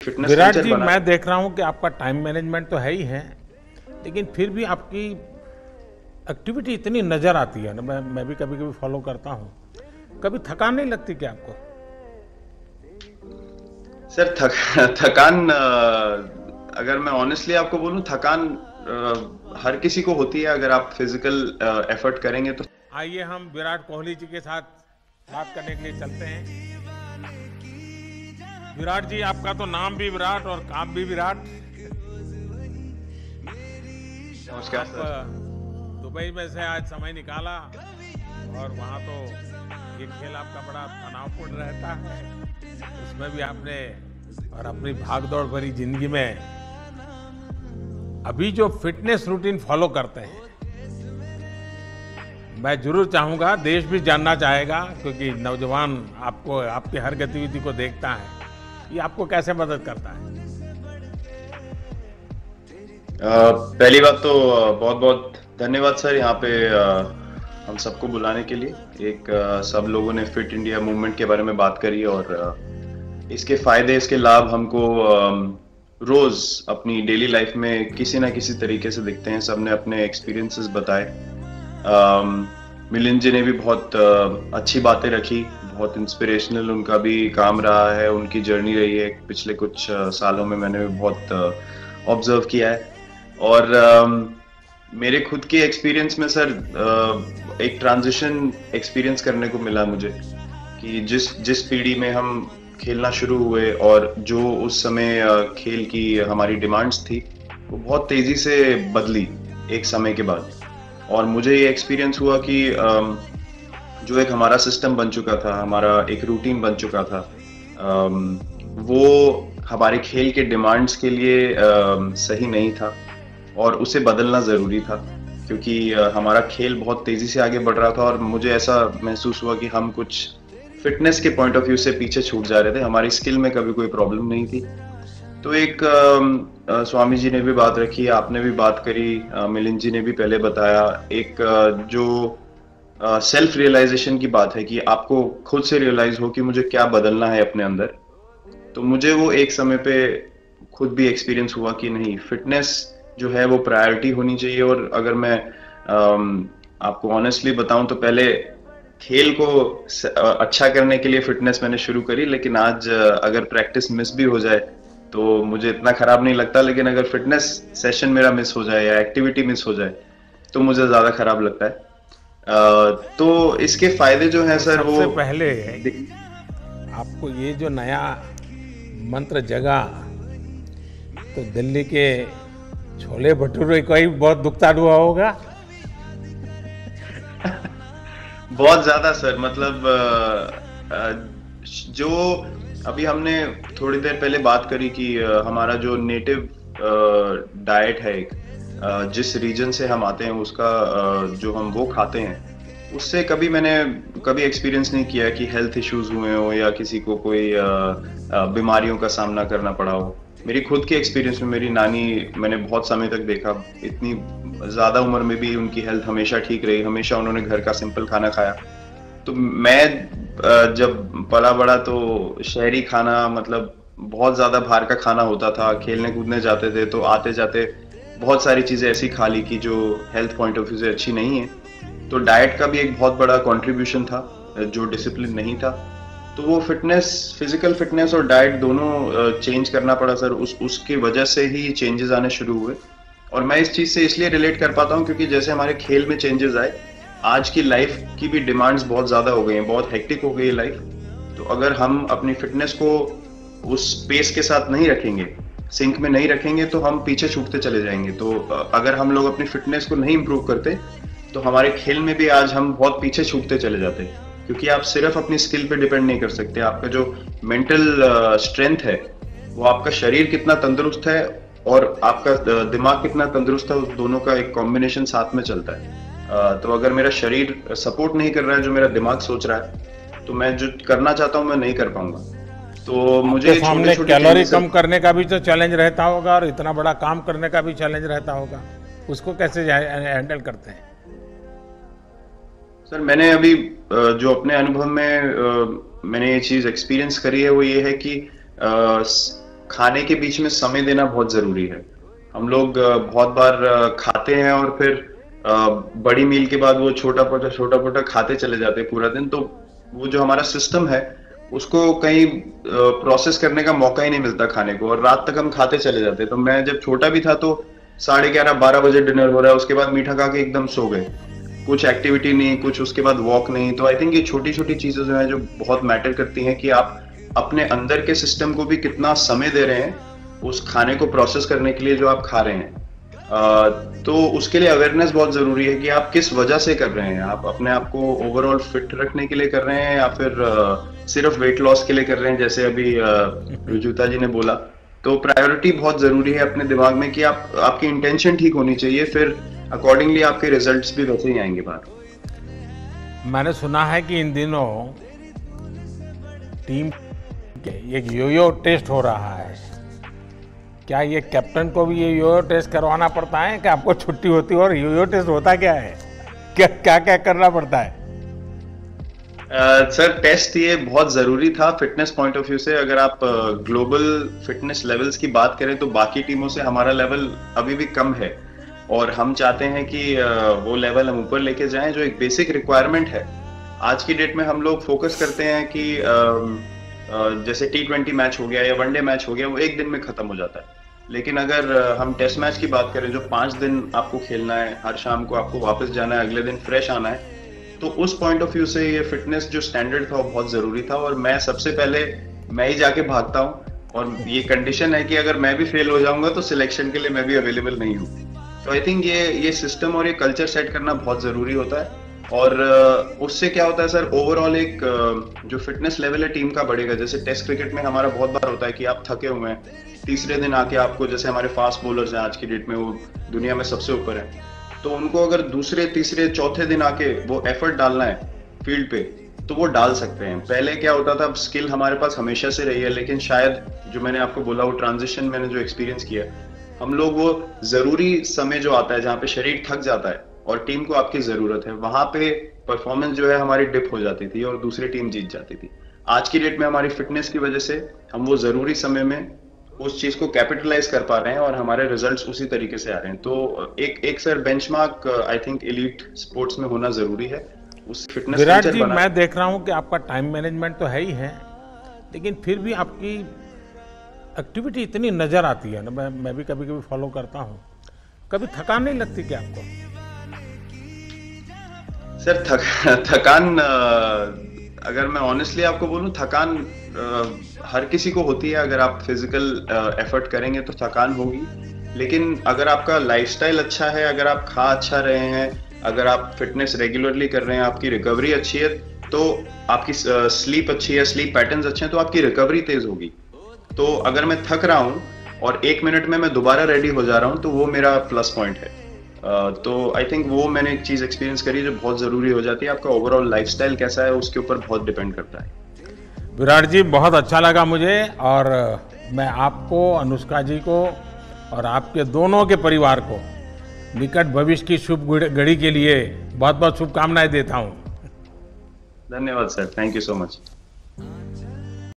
Fitness Virat culture जी, बना। मैं देख रहा हूं कि आपका टाइम मैनेजमेंट तो है ही है, लेकिन फिर भी आपकी एक्टिविटी इतनी नजर आती है ना, मैं भी कभी कभी फॉलो करता हूं। कभी थकान नहीं लगती क्या आपको? सर थकान, अगर मैं ऑनेस्टली आपको बोलूं, थकान हर किसी को होती है अगर आप फिजिकल एफर्ट करेंगे तो। आइए हम विराट कोहली जी के साथ बात करने के लिए चलते हैं। विराट जी, आपका तो नाम भी विराट और काम भी विराट। नमस्कार आप सर। दुबई में से आज समय निकाला, और वहाँ तो ये खेल आपका बड़ा तनावपूर्ण रहता है, उसमें भी आपने, और अपनी भागदौड़ भरी जिंदगी में अभी जो फिटनेस रूटीन फॉलो करते हैं, मैं जरूर चाहूंगा, देश भी जानना चाहेगा, क्योंकि नौजवान आपको, आपकी हर गतिविधि को देखता है, ये आपको कैसे मदद करता है? पहली बात तो बहुत बहुत धन्यवाद सर, यहाँ पे हम सबको बुलाने के लिए। एक सब लोगों ने फिट इंडिया मूवमेंट के बारे में बात करी, और इसके फायदे, इसके लाभ हमको रोज अपनी डेली लाइफ में किसी ना किसी तरीके से दिखते हैं। सबने अपने एक्सपीरियंसेस बताए। मिलिंद जी ने भी बहुत अच्छी बातें रखी, बहुत इंस्पिरेशनल उनका भी काम रहा है, उनकी जर्नी रही है पिछले कुछ सालों में, मैंने भी बहुत ऑब्जर्व किया है। और मेरे खुद के एक्सपीरियंस में सर, एक ट्रांजिशन एक्सपीरियंस करने को मिला मुझे, कि जिस जिस पीढ़ी में हम खेलना शुरू हुए और जो उस समय खेल की हमारी डिमांड्स थी, वो बहुत तेजी से बदली एक समय के बाद। और मुझे ये एक्सपीरियंस हुआ कि जो एक हमारा सिस्टम बन चुका था, हमारा एक रूटीन बन चुका था, वो हमारे खेल के डिमांड्स के लिए सही नहीं था, और उसे बदलना ज़रूरी था, क्योंकि हमारा खेल बहुत तेज़ी से आगे बढ़ रहा था, और मुझे ऐसा महसूस हुआ कि हम कुछ फिटनेस के पॉइंट ऑफ व्यू से पीछे छूट जा रहे थे। हमारी स्किल में कभी कोई प्रॉब्लम नहीं थी। तो एक स्वामी जी ने भी बात रखी, आपने भी बात करी, मिलिंद जी ने भी पहले बताया, एक जो सेल्फ रियलाइजेशन की बात है, कि आपको खुद से रियलाइज हो कि मुझे क्या बदलना है अपने अंदर। तो मुझे वो एक समय पे खुद भी एक्सपीरियंस हुआ कि नहीं, फिटनेस जो है वो प्रायोरिटी होनी चाहिए। और अगर मैं आपको ऑनेस्टली बताऊं, तो पहले खेल को अच्छा करने के लिए फिटनेस मैंने शुरू करी, लेकिन आज अगर प्रैक्टिस मिस भी हो जाए तो मुझे इतना खराब नहीं लगता, लेकिन अगर फिटनेस सेशन मेरा मिस हो जाए या एक्टिविटी मिस हो जाए तो मुझे ज्यादा खराब लगता है। तो इसके फायदे जो हैं तो सर, वो सबसे पहले आपको ये जो नया मंत्र जगा, तो दिल्ली के छोले भटूरे का ही बहुत दुखता हुआ होगा। बहुत ज्यादा सर, मतलब जो अभी हमने थोड़ी देर पहले बात करी कि हमारा जो नेटिव डाइट है, एक जिस रीजन से हम आते हैं उसका जो हम वो खाते हैं, उससे मैंने कभी एक्सपीरियंस नहीं किया कि हेल्थ इश्यूज हुए हो या किसी को कोई बीमारियों का सामना करना पड़ा हो। मेरी खुद के एक्सपीरियंस में मेरी नानी, मैंने बहुत समय तक देखा, इतनी ज्यादा उम्र में भी उनकी हेल्थ हमेशा ठीक रही, हमेशा उन्होंने घर का सिंपल खाना खाया। तो मैं जब पला बड़ा तो शहरी खाना, मतलब बहुत ज्यादा बाहर का खाना होता था, खेलने कूदने जाते थे तो आते जाते बहुत सारी चीजें ऐसी खा ली कि जो हेल्थ पॉइंट ऑफ व्यू से अच्छी नहीं है। तो डाइट का भी एक बहुत बड़ा कंट्रीब्यूशन था, जो डिसिप्लिन नहीं था। तो वो फिटनेस, फिजिकल फिटनेस और डाइट दोनों चेंज करना पड़ा सर, उसकी वजह से ही चेंजेस आने शुरू हुए। और मैं इस चीज से इसलिए रिलेट कर पाता हूँ क्योंकि जैसे हमारे खेल में चेंजेस आए, आज की लाइफ की भी डिमांड्स बहुत ज्यादा हो गई हैं, बहुत हेक्टिक हो गई है लाइफ। तो अगर हम अपनी फिटनेस को उस पेस के साथ नहीं रखेंगे, सिंक में नहीं रखेंगे, तो हम पीछे छूटते चले जाएंगे। तो अगर हम लोग अपनी फिटनेस को नहीं इम्प्रूव करते तो हमारे खेल में भी आज हम बहुत पीछे छूटते चले जाते हैं, क्योंकि आप सिर्फ अपनी स्किल पे डिपेंड नहीं कर सकते। आपका जो मेंटल स्ट्रेंथ है, वो आपका शरीर कितना तंदुरुस्त है और आपका दिमाग कितना तंदुरुस्त है, उस दोनों का एक कॉम्बिनेशन साथ में चलता है। तो अगर मेरा शरीर सपोर्ट नहीं कर रहा है जो मेरा दिमाग सोच रहा है, तो मैं जो करना चाहता हूँ मैं नहीं कर पाऊंगा। तो मुझे आपके सामने छोटे-छोटे कैलोरी चेंजेस। कम करने का भी तो चैलेंज रहता होगा, और इतना बड़ा काम करने का भी चैलेंज रहता होगा, उसको कैसे हैंडल करते हैं? सर मैंने अभी जो अपने अनुभव में मैंने ये चीज एक्सपीरियंस करी है, वो ये है कि खाने के बीच में समय देना बहुत जरूरी है। हम लोग बहुत बार खाते हैं और फिर बड़ी मील के बाद वो छोटा पोटा खाते चले जाते हैं पूरा दिन, तो वो जो हमारा सिस्टम है उसको कहीं प्रोसेस करने का मौका ही नहीं मिलता खाने को, और रात तक हम खाते चले जाते हैं। तो मैं जब छोटा भी था तो 11:30-12 बजे डिनर हो रहा है, उसके बाद मीठा खा के एकदम सो गए, कुछ एक्टिविटी नहीं, कुछ उसके बाद वॉक नहीं। तो आई थिंक ये छोटी छोटी चीजें जो है जो बहुत मैटर करती हैं कि आप अपने अंदर के सिस्टम को भी कितना समय दे रहे हैं उस खाने को प्रोसेस करने के लिए जो आप खा रहे हैं। तो उसके लिए अवेयरनेस बहुत जरूरी है कि आप किस वजह से कर रहे हैं। आप अपने आप को ओवरऑल फिट रखने के लिए कर रहे हैं या फिर सिर्फ वेट लॉस के लिए कर रहे हैं, जैसे अभी रुजुता जी ने बोला। तो प्रायोरिटी बहुत जरूरी है अपने दिमाग में कि आपकी इंटेंशन ठीक होनी चाहिए, फिर अकॉर्डिंगली आपके रिजल्ट्स भी वैसे ही आएंगे बाहर। मैंने सुना है कि इन दिनों टीम के एक योयो टेस्ट हो रहा है। क्या ये कैप्टन को भी ये योयो टेस्ट करवाना पड़ता है कि आपको छुट्टी होती है? और योयो टेस्ट होता क्या है, क्या क्या करना पड़ता है? सर टेस्ट ये बहुत जरूरी था फिटनेस पॉइंट ऑफ व्यू से। अगर आप ग्लोबल फिटनेस लेवल्स की बात करें तो बाकी टीमों से हमारा लेवल अभी भी कम है, और हम चाहते हैं कि वो लेवल हम ऊपर लेके जाएं, जो एक बेसिक रिक्वायरमेंट है। आज की डेट में हम लोग फोकस करते हैं कि जैसे T20 मैच हो गया या वनडे मैच हो गया, वो एक दिन में खत्म हो जाता है। लेकिन अगर हम टेस्ट मैच की बात करें जो 5 दिन आपको खेलना है, हर शाम को आपको वापस जाना है, अगले दिन फ्रेश आना है, तो उस पॉइंट ऑफ व्यू से ये फिटनेस जो स्टैंडर्ड था वो बहुत जरूरी था। और मैं सबसे पहले मैं ही जाके भागता हूँ, और ये कंडीशन है कि अगर मैं भी फेल हो जाऊंगा तो सिलेक्शन के लिए मैं भी अवेलेबल नहीं हूँ। तो आई थिंक ये सिस्टम और ये कल्चर सेट करना बहुत जरूरी होता है। और उससे क्या होता है सर, ओवरऑल एक जो फिटनेस लेवल है टीम का बढ़ेगा। जैसे टेस्ट क्रिकेट में हमारा बहुत बार होता है कि आप थके हुए हैं, तीसरे दिन आके आपको, जैसे हमारे फास्ट बॉलर्स हैं आज की डेट में, वो दुनिया में सबसे ऊपर है, तो उनको अगर दूसरे तीसरे चौथे दिन आके वो एफर्ट डालना है फील्ड पे तो वो डाल सकते हैं। पहले क्या होता था, स्किल हमारे पास हमेशा से रही है, लेकिन शायद जो मैंने आपको बोला वो ट्रांजिशन मैंने जो एक्सपीरियंस किया, हम लोग वो जरूरी समय जो आता है जहाँ पे शरीर थक जाता है और टीम को आपकी जरूरत है, वहां पे परफॉर्मेंस जो है हमारी डिप हो जाती थी और दूसरी टीम जीत जाती थी। आज की डेट में हमारी फिटनेस की वजह से हम वो जरूरी समय में उस चीज को कैपिटलाइज कर पा रहे हैं और हमारे रिजल्ट्स उसी तरीके से आ रहे हैं। तो एक sir benchmark I think elite sports में होना जरूरी है। उस फिटनेस विराट जी, मैं देख रहा हूं कि आपका टाइम मैनेजमेंट तो है ही है, लेकिन फिर भी आपकी एक्टिविटी इतनी नजर आती है ना, मैं भी कभी कभी फॉलो करता हूं, कभी थकान नहीं लगती क्या आपको? सर थकान अगर मैं ऑनेस्टली आपको बोलूं, थकान हर किसी को होती है। अगर आप फिजिकल एफर्ट करेंगे तो थकान होगी, लेकिन अगर आपका लाइफस्टाइल अच्छा है, अगर आप खा अच्छा रहे हैं, अगर आप फिटनेस रेगुलरली कर रहे हैं, आपकी रिकवरी अच्छी है, तो आपकी स्लीप अच्छी है, स्लीप पैटर्न्स अच्छे हैं, तो आपकी रिकवरी तेज होगी। तो अगर मैं थक रहा हूं और 1 मिनट में मैं दोबारा रेडी हो जा रहा हूं तो वो मेरा प्लस पॉइंट है। तो आई थिंक वो मैंने एक चीज एक्सपीरियंस करी जो बहुत जरूरी हो जाती है। आपका ओवरऑल लाइफस्टाइल कैसा है उसके ऊपर बहुत डिपेंड करता है। विराट जी, बहुत अच्छा लगा मुझे, और मैं आपको, अनुष्का जी को और आपके दोनों के परिवार को निकट भविष्य की शुभ घड़ी के लिए बहुत बहुत शुभकामनाएं देता हूं। धन्यवाद sir, thank you so much.